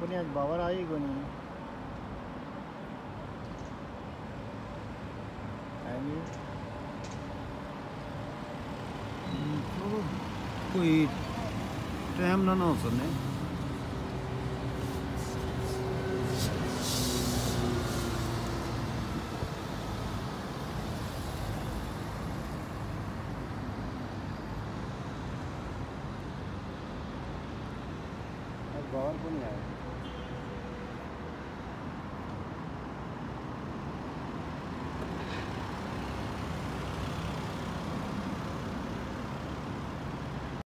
कोणी आज बावर आई कोणी आएंगे। चलो कोई टाइम ना हो सकने। आज बावर कोणी आए।